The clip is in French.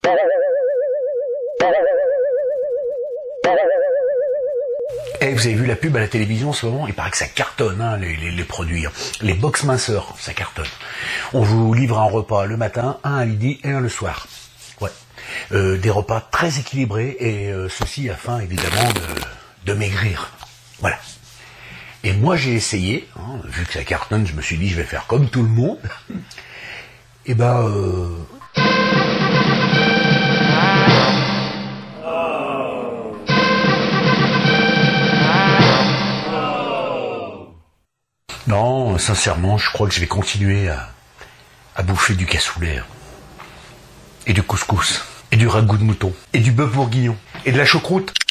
Et vous avez vu la pub à la télévision en ce moment? Il paraît que ça cartonne, hein, les produits. Les box minceurs, ça cartonne. On vous livre un repas le matin, un à midi et un le soir. Ouais. Des repas très équilibrés et ceci afin évidemment de maigrir. Voilà. Et moi j'ai essayé, hein, vu que ça cartonne, je me suis dit je vais faire comme tout le monde. Et ben non, sincèrement, je crois que je vais continuer à bouffer du cassoulet, hein, et du couscous, et du ragoût de mouton, et du bœuf bourguignon, et de la choucroute.